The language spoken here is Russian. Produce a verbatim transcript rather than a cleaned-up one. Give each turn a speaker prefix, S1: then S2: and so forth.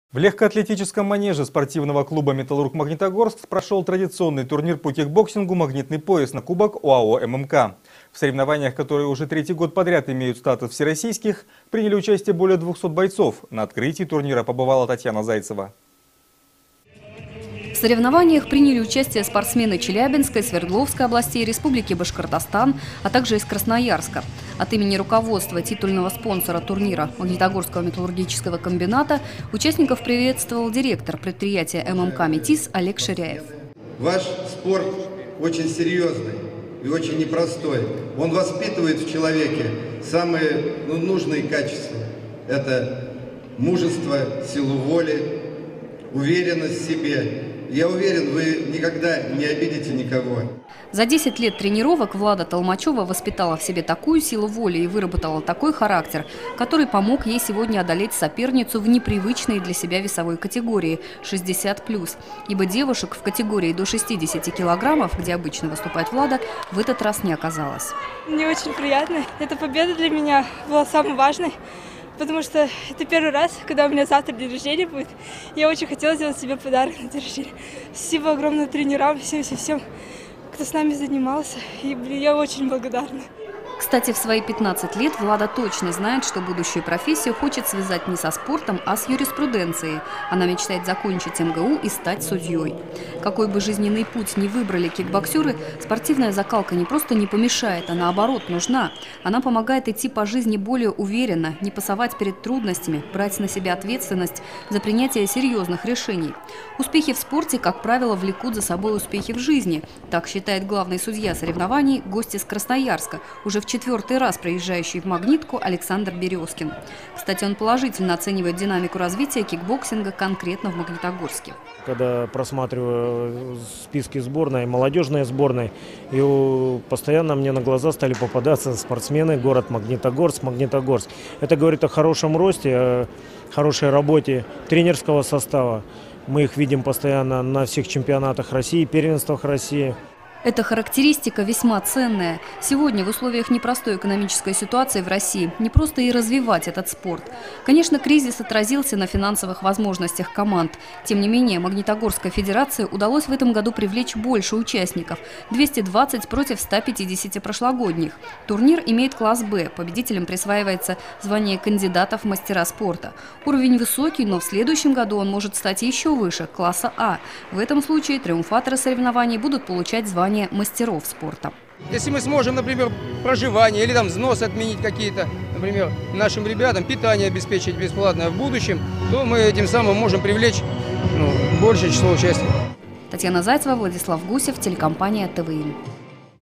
S1: В легкоатлетическом манеже спортивного клуба «Металлург-Магнитогорск» прошел традиционный турнир по кикбоксингу «Магнитный пояс» на кубок ОАО «ММК». В соревнованиях, которые уже третий год подряд имеют статус всероссийских, приняли участие более двухсот бойцов. На открытии турнира побывала Татьяна Зайцева.
S2: В соревнованиях приняли участие спортсмены Челябинской, Свердловской областей, Республики Башкортостан, а также из Красноярска. От имени руководства титульного спонсора турнира Магнитогорского металлургического комбината участников приветствовал директор предприятия ММК «Метис» Олег Ширяев.
S3: Ваш спорт очень серьезный и очень непростой. Он воспитывает в человеке самые ну, нужные качества. Это мужество, силу воли, уверенность в себе. Я уверен, вы никогда не обидите никого.
S2: За десять лет тренировок Влада Толмачева воспитала в себе такую силу воли и выработала такой характер, который помог ей сегодня одолеть соперницу в непривычной для себя весовой категории – шестьдесят плюс. Ибо девушек в категории до шестидесяти килограммов, где обычно выступает Влада, в этот раз не оказалось.
S4: Мне очень приятно. Эта победа для меня была самой важной. Потому что это первый раз, когда у меня завтра день рождения будет. Я очень хотела сделать себе подарок на день рождения. Спасибо огромное тренерам, всем-всем-всем, кто с нами занимался. И, блин, я очень благодарна.
S2: Кстати, в свои пятнадцать лет Влада точно знает, что будущую профессию хочет связать не со спортом, а с юриспруденцией. Она мечтает закончить МГУ и стать судьей. Какой бы жизненный путь ни выбрали кикбоксеры, спортивная закалка не просто не помешает, а наоборот нужна. Она помогает идти по жизни более уверенно, не пасовать перед трудностями, брать на себя ответственность за принятие серьезных решений. Успехи в спорте, как правило, влекут за собой успехи в жизни. Так считает главный судья соревнований, гость из Красноярска, уже в четвертый раз приезжающий в «Магнитку» Александр Березкин. Кстати, он положительно оценивает динамику развития кикбоксинга конкретно в Магнитогорске.
S5: Когда просматриваю списки сборной, молодежной сборной, и постоянно мне на глаза стали попадаться спортсмены, город Магнитогорск, Магнитогорск. Это говорит о хорошем росте, о хорошей работе тренерского состава. Мы их видим постоянно на всех чемпионатах России, первенствах России.
S2: Эта характеристика весьма ценная. Сегодня в условиях непростой экономической ситуации в России не просто и развивать этот спорт. Конечно, кризис отразился на финансовых возможностях команд. Тем не менее, Магнитогорской федерации удалось в этом году привлечь больше участников – двести двадцать против ста пятидесяти прошлогодних. Турнир имеет класс «Б». Победителям присваивается звание кандидатов в мастера спорта. Уровень высокий, но в следующем году он может стать еще выше – класса А. В этом случае триумфаторы соревнований будут получать звание мастеров спорта.
S6: Если мы сможем, например, проживание или там взносы отменить какие-то, например, нашим ребятам, питание обеспечить бесплатное в будущем, то мы этим самым можем привлечь ну, большее число участников.
S2: Татьяна Зайцева, Владислав Гусев, телекомпания ТВИ.